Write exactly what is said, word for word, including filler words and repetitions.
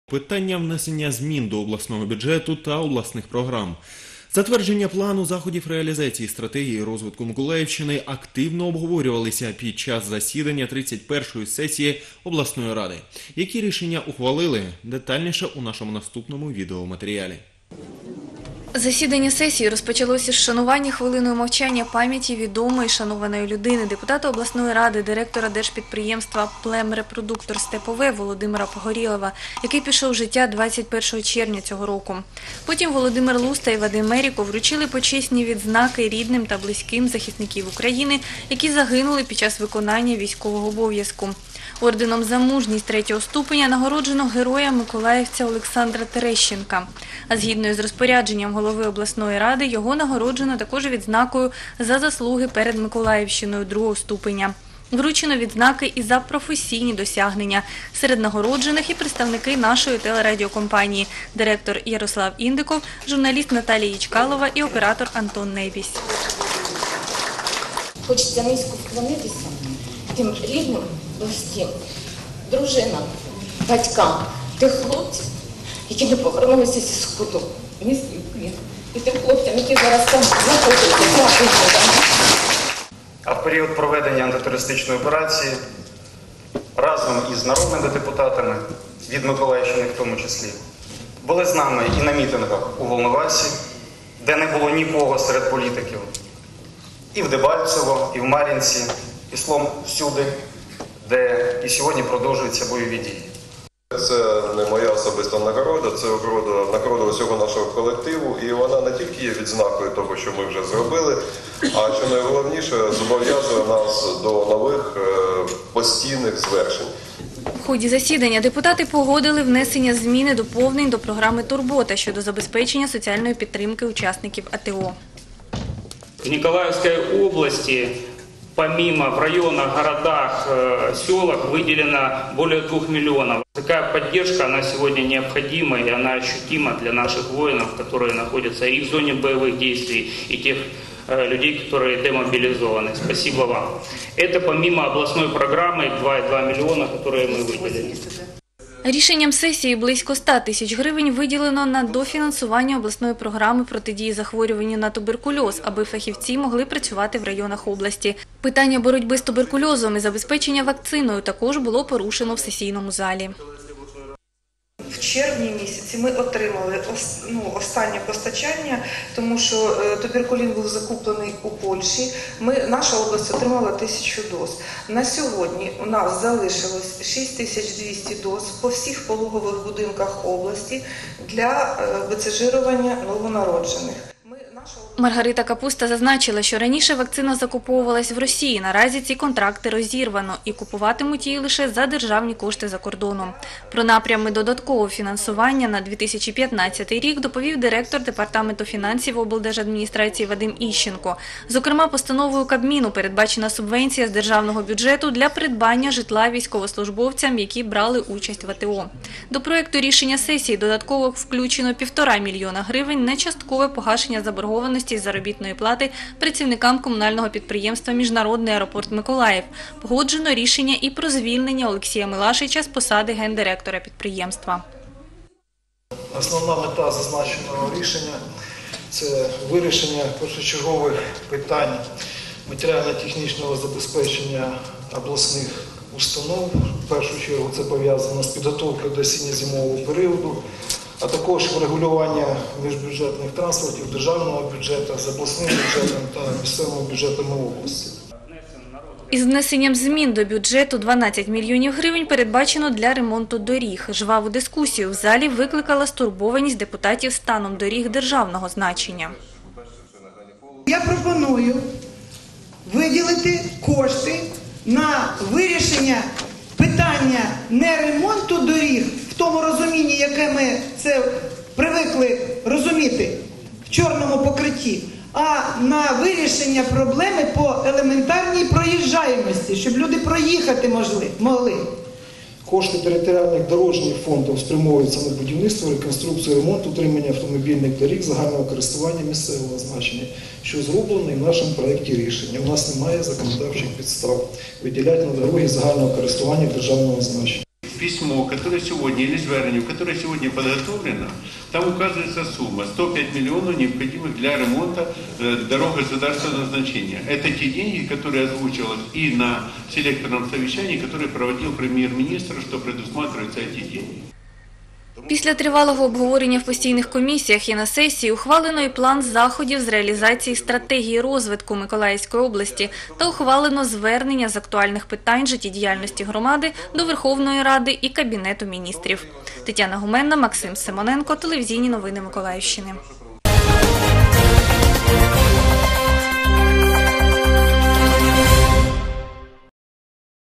Питання внесення змін до обласного бюджету та обласних програм. Затвердження плану заходів реалізації стратегії розвитку Миколаївщини активно обговорювалися під час засідання тридцять першої сесії обласної ради. Які рішення ухвалили? Детальніше у нашому наступному відеоматеріалі. Засідання сесії розпочалося з шанування хвилиною мовчання пам'яті відомої шанованої людини, депутата обласної ради, директора держпідприємства «Племрепродуктор Степове» Володимира Погорєлова, який пішов з життя двадцять першого червня цього року. Потім Володимир Луста і Вадим Меріко вручили почесні відзнаки рідним та близьким захисників України, які загинули під час виконання військового обов'язку. Орденом за мужність третього ступеня нагороджено героя-миколаївця Олександра Терещенка. А згідно з розпорядженням голови обласної ради, його нагороджено також відзнакою за заслуги перед Миколаївщиною другого ступеня. Вручено відзнаки і за професійні досягнення. Серед нагороджених і представники нашої телерадіокомпанії, директор Ярослав Індиков, журналіст Наталія Ячкалова і оператор Антон Небісь. Хочеться низько вклонитися тим рідним, близьким, дружинам, батькам, тих хлопців, які не повернулися зі Сходу, міста Україна. І тим хлопцям, які зараз там знаходяться. А в період проведення антитерористичної операції разом із народними депутатами, від Миколаївщини в тому числі, були з нами і на мітингах у Волновасі, де не було нікого серед політиків, і в Дебальцево, і в Мар'їнці, і словом всюди, де і сьогодні продовжуються бойові дії. Це не моя особиста нагорода, це нагорода, нагорода усього нашого колективу, і вона не тільки є відзнакою того, що ми вже зробили, а що найголовніше, зобов'язує нас до нових постійних звершень. В ході засідання депутати погодили внесення змін і доповнень до програми «Турбота» щодо забезпечення соціальної підтримки учасників АТО. В Николаевской области, помимо в районах, городах, селах, выделено более двух миллионов. Такая поддержка, она сегодня необходима, и она ощутима для наших воинов, которые находятся и в зоне боевых действий, и тех людей, которые демобилизованы. Спасибо вам. Это помимо областной программы два и два миллиона, которые мы выделили. Рішенням сесії близько ста тисяч гривень виділено на дофінансування обласної програми протидії захворюванню на туберкульоз, аби фахівці могли працювати в районах області. Питання боротьби з туберкульозом і забезпечення вакциною також було порушено в сесійному залі. В червні місяці ми отримали ну, останнє постачання, тому що туберкулін був закуплений у Польщі. Ми, наша область отримала тисячу доз. На сьогодні у нас залишилось шість тисяч двісті доз по всіх пологових будинках області для вицежирування новонароджених. Маргарита Капуста зазначила, що раніше вакцина закуповувалась в Росії. Наразі ці контракти розірвано і купуватимуть її лише за державні кошти за кордоном. Про напрями додаткового фінансування на дві тисячі п'ятнадцятий рік доповів директор Департаменту фінансів облдержадміністрації Вадим Іщенко. Зокрема, постановою Кабміну передбачена субвенція з державного бюджету для придбання житла військовослужбовцям, які брали участь в АТО. До проєкту рішення сесії додатково включено півтора мільйона гривень на часткове погашення заборгованості з заробітної плати працівникам комунального підприємства «Міжнародний аеропорт Миколаїв». Погоджено рішення і про звільнення Олексія Милашича з посади гендиректора підприємства. Основна мета зазначеного рішення – це вирішення першочергових питань матеріально-технічного забезпечення обласних установ. В першу чергу це пов'язано з підготовкою до осінньо-зимового періоду, а також врегулювання міжбюджетних трансфертів державного бюджету з обласним бюджетом та місцевими бюджетами області. Із внесенням змін до бюджету дванадцять мільйонів гривень передбачено для ремонту доріг. Жваву дискусію в залі викликала стурбованість депутатів станом доріг державного значення. Я пропоную виділити кошти на вирішення питання не ремонту доріг, в тому розумінні, яке ми це привикли розуміти в чорному покритті, а на вирішення проблеми по елементарній проїжджаємості, щоб люди проїхати могли. Кошти територіальних дорожніх фондів спрямовуються на будівництво, реконструкцію, ремонт, утримання автомобільних доріг загального користування місцевого значення, що зроблено і в нашому проєкті рішення. У нас немає законодавчих підстав виділяти на дороги загального користування державного значення. письмо, которое сегодня, или звернение, которое сегодня подготовлено, там указывается сумма сто пять миллионов, необходимых для ремонта э, дорог государственного значения. Это те деньги, которые озвучивалось и на селекторном совещании, которое проводил премьер-министр, что предусматриваются эти деньги. Після тривалого обговорення в постійних комісіях і на сесії ухвалено і план заходів з реалізації стратегії розвитку Миколаївської області та ухвалено звернення з актуальних питань життєдіяльності громади до Верховної Ради і Кабінету міністрів. Тетяна Гуменна, Максим Симоненко, телевізійні новини Миколаївщини.